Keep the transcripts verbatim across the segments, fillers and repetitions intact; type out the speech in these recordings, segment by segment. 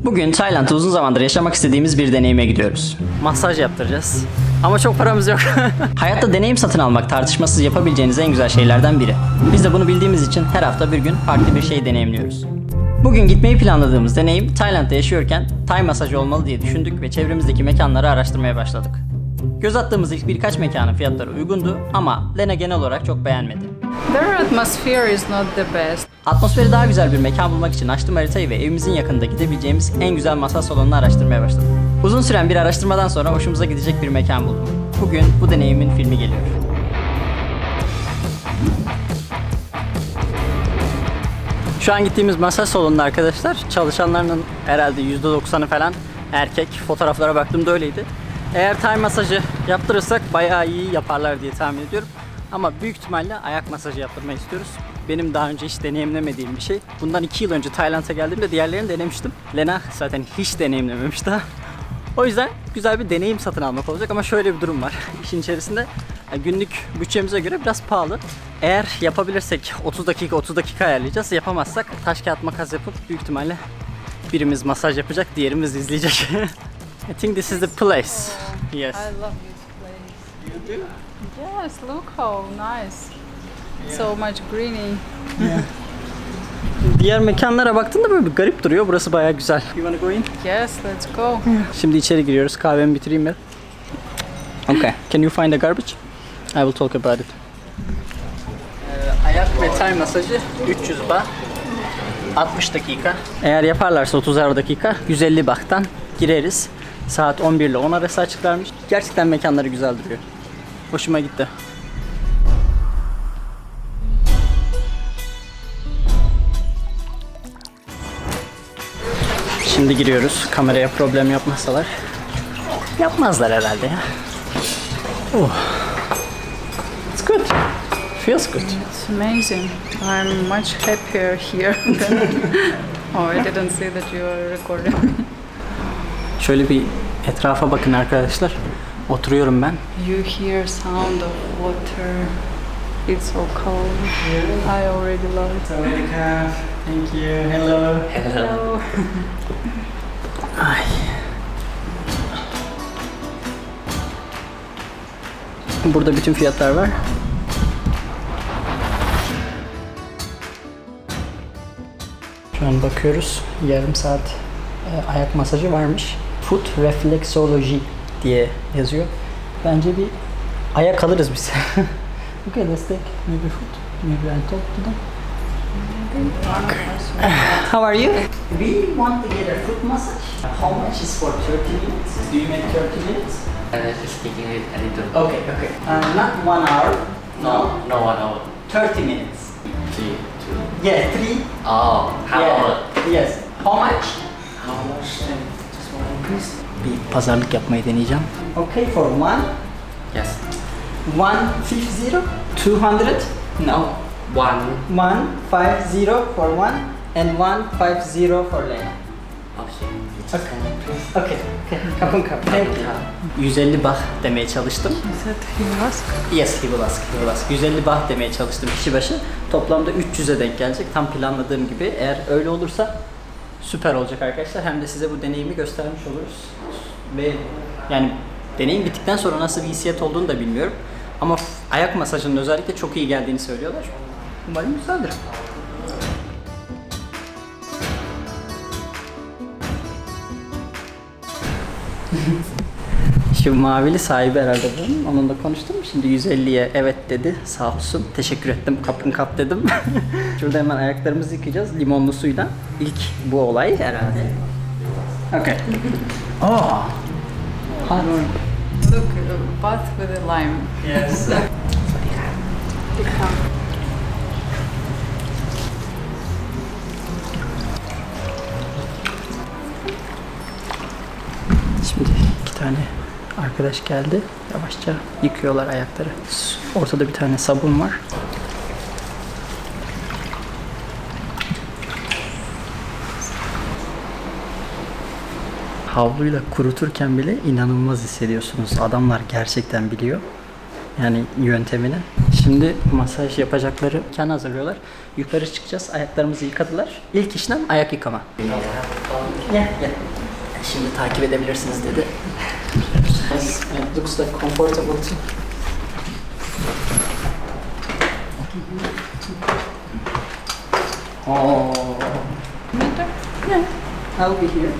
Bugün Tayland'da uzun zamandır yaşamak istediğimiz bir deneyime gidiyoruz. Masaj yaptıracağız. Ama çok paramız yok. Hayatta deneyim satın almak tartışmasız yapabileceğiniz en güzel şeylerden biri. Biz de bunu bildiğimiz için her hafta bir gün farklı bir şey deneyimliyoruz. Bugün gitmeyi planladığımız deneyim Tayland'da yaşıyorken Tay masajı olmalı diye düşündük ve çevremizdeki mekanları araştırmaya başladık. Göz attığımız ilk birkaç mekanın fiyatları uygundu ama Lena genel olarak çok beğenmedi. Their atmosphere is not the best. Atmosferi daha güzel bir mekan bulmak için açtım haritayı ve evimizin yakınında gidebileceğimiz en güzel masaj salonunu araştırmaya başladım. Uzun süren bir araştırmadan sonra hoşumuza gidecek bir mekan buldum. Bugün bu deneyimin filmi geliyor. Şu an gittiğimiz masaj salonunda arkadaşlar çalışanlarının herhalde yüzde doksanı falan erkek. Fotoğraflara baktığımda öyleydi. Eğer Tay masajı yaptırırsak bayağı iyi yaparlar diye tahmin ediyorum. Ama büyük ihtimalle ayak masajı yaptırmayı istiyoruz. Benim daha önce hiç deneyimlemediğim bir şey. Bundan iki yıl önce Tayland'a geldiğimde diğerlerini denemiştim. Lena zaten hiç deneyimlememiş daha. O yüzden güzel bir deneyim satın almak olacak ama şöyle bir durum var. İşin içerisinde günlük bütçemize göre biraz pahalı. Eğer yapabilirsek otuz dakika otuz dakika ayarlayacağız. Yapamazsak taş kağıt makas yapıp büyük ihtimalle birimiz masaj yapacak, diğerimiz izleyecek. I think this is the place. Yes. I love this place. You do? Yes, look how nice. Yeah. So much greeny. Yeah. Diğer mekanlara baktığında böyle bir garip duruyor. Burası bayağı güzel. You wanna go in? Yes, let's go. Şimdi içeri giriyoruz. Kahvemi bitireyim ben. Okay. Can you find the garbage? I will talk about it. Ee, ayak ve tay masajı üç yüz baht. altmış dakika. Eğer yaparlarsa otuzar dakika yüz elli bahttan gireriz. Saat on bir ile on arası açıklarmış. Gerçekten mekanları güzel duruyor. Hoşuma gitti. Şimdi giriyoruz. Kameraya problem yapmazsalar. Yapmazlar herhalde ya. Oh. It's good. Feels good. It's amazing. I'm much happier here than... Oh, I didn't see that you were recording. Şöyle bir etrafa bakın arkadaşlar. Oturuyorum ben. You hear sound of water. It's so cold. I already love it. Welcome. Thank you. Hello. Hello. Ay. Burada bütün fiyatlar var. Şu an bakıyoruz. Yarım saat e, ayak masajı varmış. Foot Reflexology diye yazıyor. Bence bir ayak alırız biz. Okay, let's take maybe foot. Maybe I'll talk to them. Okay. How are you? We want to get a foot massage. How much is for thirty minutes? Do you make thirty minutes? I was just thinking it a little. Okay, okay. Uh, not one hour. No. No, one hour. thirty minutes. Three, two. Yeah, three. Oh, how Yeah. hour? Yes. How much? How much? Then just one please. Bir pazarlık yapmayı deneyeceğim. Okay, for one. Yes. One fifty. Two hundred. No. One. One five zero for one and one five zero for Lena. Okay. Okay. Okay. Okay. Kapın kapın. Thank you. yüz elli baht demeye çalıştım. Is that he asked? Yes, he will ask. He will ask. yüz elli baht demeye çalıştım kişi başı. Toplamda üç yüze denk gelecek. Tam planladığım gibi. Eğer öyle olursa süper olacak arkadaşlar. Hem de size bu deneyimi göstermiş oluruz. Ve yani deneyim bittikten sonra nasıl bir hissiyat olduğunu da bilmiyorum. Ama ayak masajının özellikle çok iyi geldiğini söylüyorlar. Umarım güzeldir. Şu mavili sahibi herhalde bunun. Onunla konuştum. Şimdi yüz elliye evet dedi. Sağ olsun. Teşekkür ettim. Kapın kap dedim. Şurada hemen ayaklarımızı yıkayacağız. Limonlu suyla. İlk bu olay herhalde. Okay. Oh. Hot. Look, uh, bath with a lime. Yes. Şimdi iki tane arkadaş geldi. Yavaşça yıkıyorlar ayakları. Ortada bir tane sabun var. Havluyla kuruturken bile inanılmaz hissediyorsunuz. Adamlar gerçekten biliyor. Yani yöntemini. Şimdi masaj yapacakları mekanı hazırlıyorlar. Yukarı çıkacağız. Ayaklarımızı yıkadılar. İlk işlem ayak yıkama. Gel gel. Şimdi takip edebilirsiniz dedi. Yes, it looks like comfortable too. Oh. Yeah, I'll be here.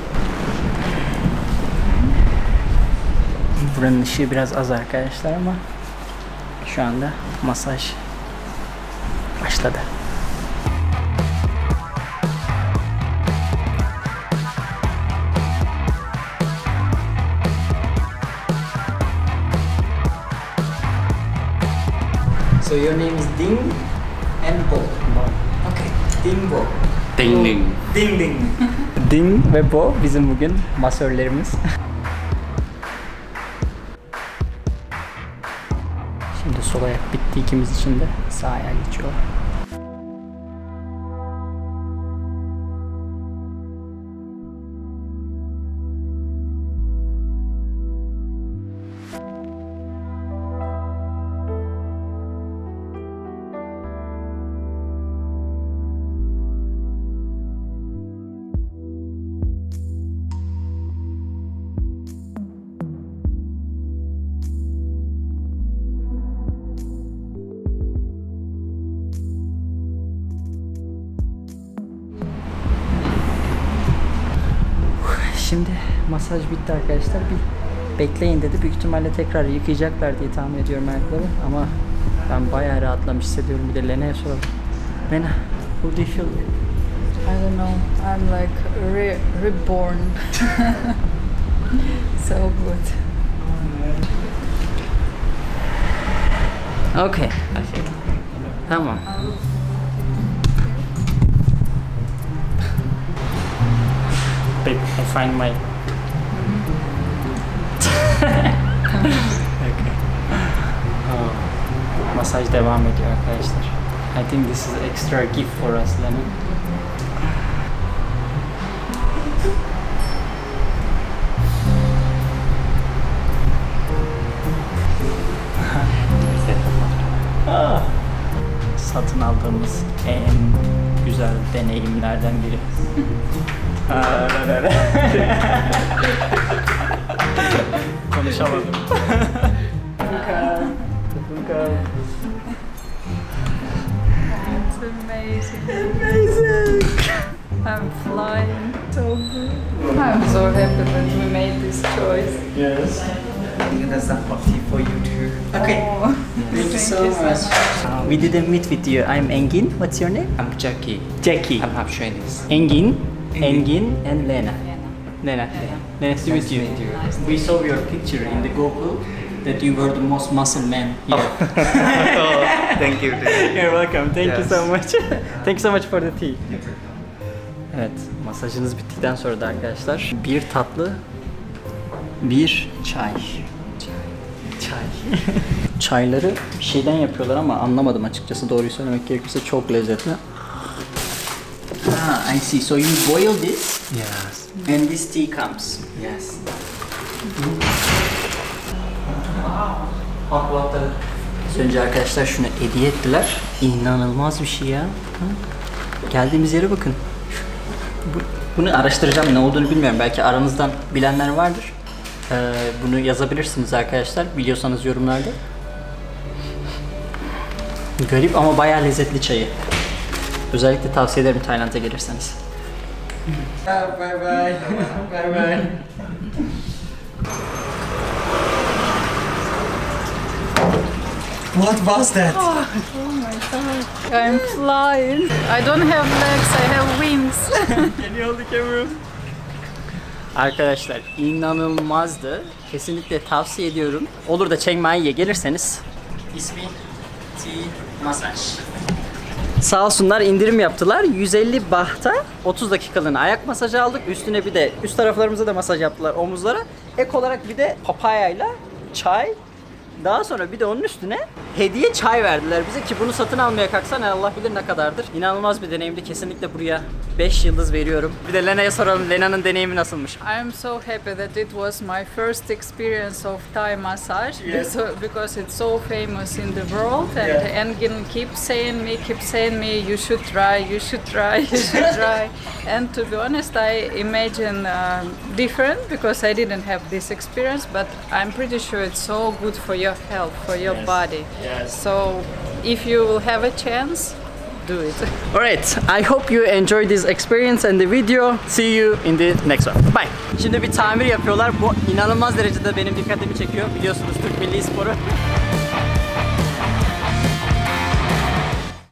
Buranın ışığı biraz az arkadaşlar ama şu anda masaj başladı. So your name is Ding and Bo. Okay, Ding Bo. Ding ding. Ding Ding. Ding ve Bo bizim bugün masörlerimiz. Şimdi sol ayak bitti ikimiz için de sağ ayağa geçiyor. Şimdi masaj bitti arkadaşlar. Bir bekleyin dedi. Büyük ihtimalle tekrar yıkayacaklar diye tahmin ediyorum ayakları. Ama ben bayağı rahatlamış hissediyorum. Bir de Lena'ya soralım. Lena, how do you feel? I don't know. I'm like re reborn. So good. Okay. Tamam. Babe, I find my... Okay. Oh, masaj devam ediyor arkadaşlar. I think this is extra gift for us, Lena. Ah, satın aldığımız en güzel deneyimlerden biri. Konuşamadım. It's amazing. Amazing. I'm flying. So good. I'm so happy that we made this choice. Yes. I think that's a hot tea for you too. Okay. Oh, Thank you so much. We didn't meet with you. I'm Engin. What's your name? I'm Jackie. Jackie. I'm half Chinese. Engin, Engin, and Lena. Lena. Nice to meet Nice to you. meet you. We saw your picture in the Google that you were the most muscle man here. Oh, thank you. You're welcome. Thank you Yes. so much. Thank you so much for the tea. Evet, masajınız bittikten sonra da arkadaşlar bir tatlı, bir çay. Çay. Çayları bir şeyden yapıyorlar ama anlamadım açıkçası, doğruyu söylemek gerekirse çok lezzetli. Ah, I see. So you boil this Yes. and this tea comes. Yes. Hot water. Az önce arkadaşlar şunu hediye ettiler. İnanılmaz bir şey ya. Ha? Geldiğimiz yere bakın. Bu, bunu araştıracağım, ne olduğunu bilmiyorum. Belki aranızdan bilenler vardır. Ee, bunu yazabilirsiniz arkadaşlar. Biliyorsanız yorumlarda. Garip ama bayağı lezzetli çayı. Özellikle tavsiye ederim Tayland'a gelirseniz. Bye bye. Bye bye. What was that? oh my god. I'm flying. I don't have legs, I have wings. Can you hold the camera? Arkadaşlar inanılmazdı. Kesinlikle tavsiye ediyorum. Olur da Chiang Mai'ye gelirseniz ismi Tea Masaj. Sağ olsunlar indirim yaptılar. yüz elli bahta otuz dakikalığına ayak masajı aldık. Üstüne bir de üst taraflarımıza da masaj yaptılar, omuzlara. Ek olarak bir de papayayla çay Daha sonra bir de onun üstüne hediye çay verdiler bize ki bunu satın almaya kalksan Allah bilir ne kadardır. İnanılmaz bir deneyimdi. Kesinlikle buraya beş yıldız veriyorum. Bir de Lena'ya soralım. Lena'nın deneyimi nasılmış? I am so happy that it was my first experience of Thai massage Yeah. because- because it's so famous in the world, and Yeah. Engin keeps saying me, keep saying me, you should try, you should try, you should try. And to be honest, I imagine um, different because I didn't have this experience, but I'm pretty sure it's so good for your health, for your Yes. body. Yes. So if you will have a chance, do it. Alright, I hope you enjoyed this experience and the video. See you in the next one. Bye. Şimdi bir tamir yapıyorlar. Bu inanılmaz derecede benim dikkatimi çekiyor. Biliyorsunuz Türk milli sporu.